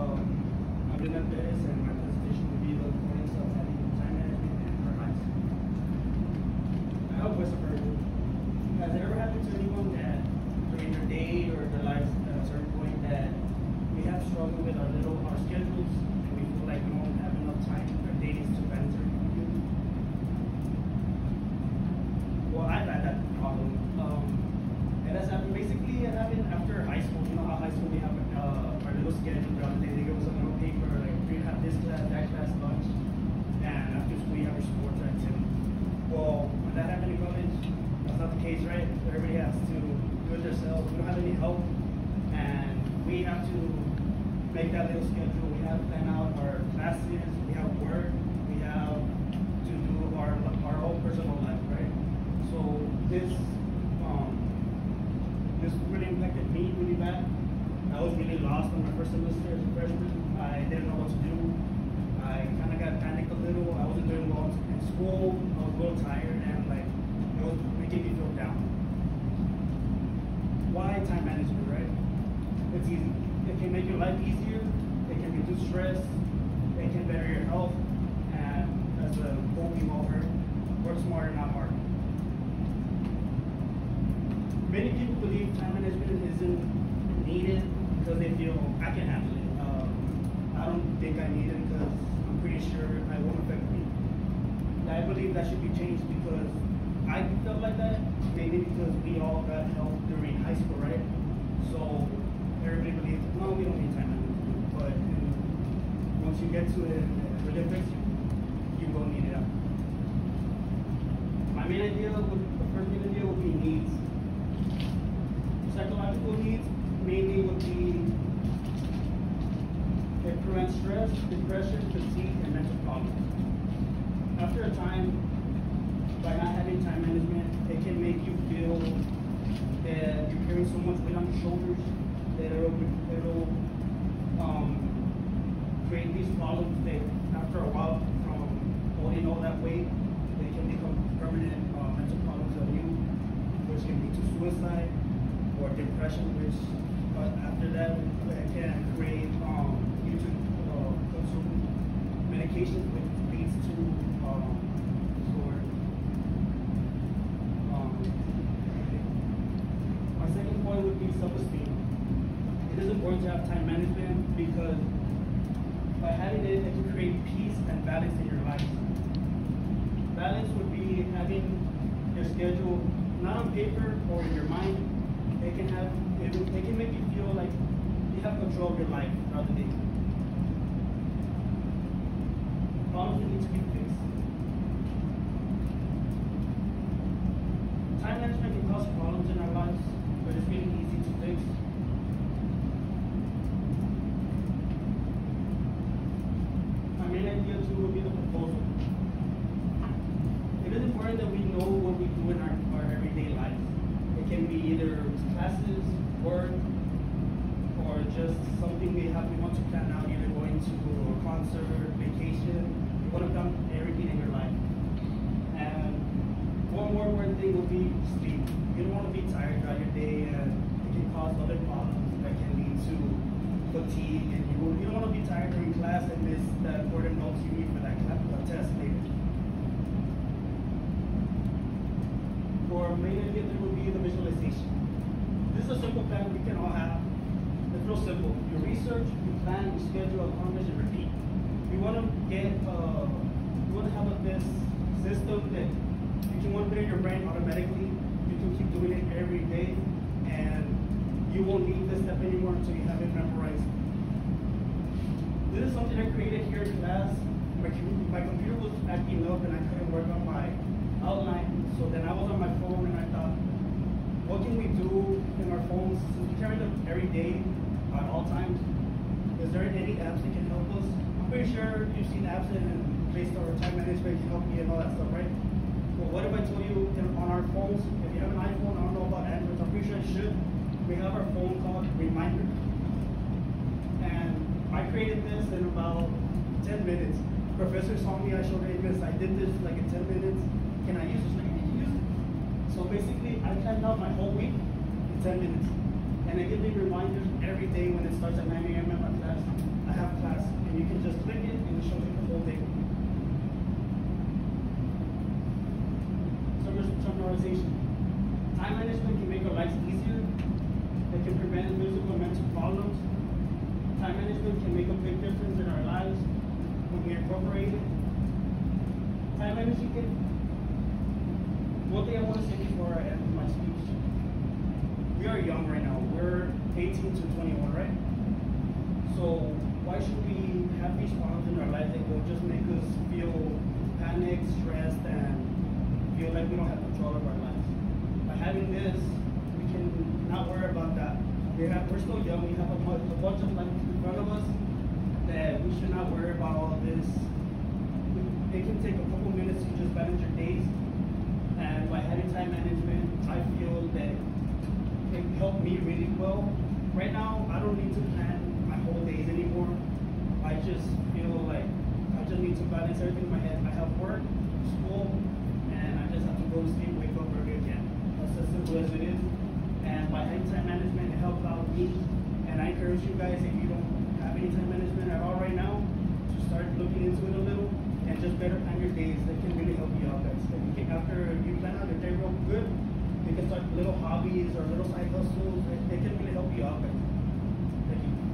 I'm Leonard Perez, and my presentation will be the importance of having time management in our lives. I have a question for you. Has it ever happened to anyone that during their day or their lives at a certain point that we have struggled with our schedules and we feel like we don't have enough time in our days to balance everything? Well, I've had that problem. And that's happened basically it happened after high school. You know how high school we have our little schedule throughout the day. They give us a little paper like we have this class, that class, lunch, and after school we have our sports activity. Well, when that happened in college, that's not the case, right? Everybody has to do it themselves. We don't have any help, and we have to make that little schedule. We have to plan out our classes. We have work. We have to do our own personal life, right? So this really impacted me really bad. I was really lost in my first semester as a freshman. I didn't know what to do. I kind of got panicked a little. I wasn't doing well in school. I was a little tired and like it was making me feel down. Why time management, right? It's easy. It can make your life easier. It can reduce stress. It can better your health. And as a quote we've all heard, work smarter, not harder. Many people believe time management isn't needed because they feel I can handle it. I don't think I need it because I'm pretty sure it won't affect me. I believe that should be changed because I felt like that, maybe because we all got help during high school, right? So everybody believes, no, we don't need time management. But once you get to it and it really affects you, you will need it out. My main idea, the first main idea would be needs. Psychological needs mainly would be it prevents stress, depression, fatigue, and mental problems. After a time, by not having time management, it can make you feel that you're carrying so much weight on your shoulders that it'll create these problems that after a while from holding all that weight, they can become permanent mental problems of you, which can lead to suicide or depression, which after that can create you to consume medication, which leads to my second point would be self-esteem. It is important to have time management because by having it, it can create peace and balance in your life. Balance would be having your schedule not on paper or in your mind. It can make you feel like you have control of your life throughout the day. Problems that need to be fixed. Time management can cause problems in our lives, but it's really easy to fix. My main idea too would be the proposal. It is important that we know what we do in our everyday lives. It can be either classes, work, or just something we want to plan out, either going to a concert, vacation. You want to plan everything in your life. And one more important thing would be sleep. You don't want to be tired throughout your day, and it can cause other problems that can lead to fatigue. And you don't want to be tired during class and miss the important notes you need for that class, test later. For main idea, there would be the visualization. This is a simple plan we can all have. It's real simple. You research, you plan, you schedule, accomplish, and repeat. You want to have this system that you can want to put in your brain automatically. You can keep doing it every day, and you won't need this step anymore until you have it memorized. This is something I created here in class. My computer was acting up, and I couldn't work on my outline. So then I was on my phone, and I thought, what can we do in our phones since we carry them every day at all times? Is there any apps that can help us? I'm pretty sure you've seen apps in Play Store or Time Management can help you and all that stuff, right? Well, what if I told you on our phones, if you have an iPhone, I don't know about Android, I'm pretty sure you should. We have our phone called Reminder. And I created this in about 10 minutes. Professor saw me, I showed him this, I did this like in 10 minutes. Can I use this? Like, you can use it. So basically, I planned out my whole week in 10 minutes. And I give me reminders every day when it starts at 9 a.m. in my class. I have system can make a big difference in our lives when we incorporate it. Time management. One thing I want to say before I end my speech. We are young right now. We're 18 to 21, right? So why should we have these problems in our life that will just make us feel panicked, stressed, and feel like we don't have control of our lives? By having this, we can not worry about that. We're still young. We have a bunch of life in front of us that we should not worry about all of this. It can take a couple minutes to just manage your days. And by having time management, I feel that it helped me really well. Right now, I don't need to plan my whole days anymore. I just feel like I just need to balance everything in my head. I have work, school, and I just have to go to sleep, wake up early again. That's as simple as it is. And by having time management, it helps out me. And I encourage you guys, if you don't have any time management at all right now, to start looking into it a little and just better plan your days. That can really help you out, guys. After you plan out your day real good, you can start little hobbies or little side hustles. They can really help you out, guys. Thank you.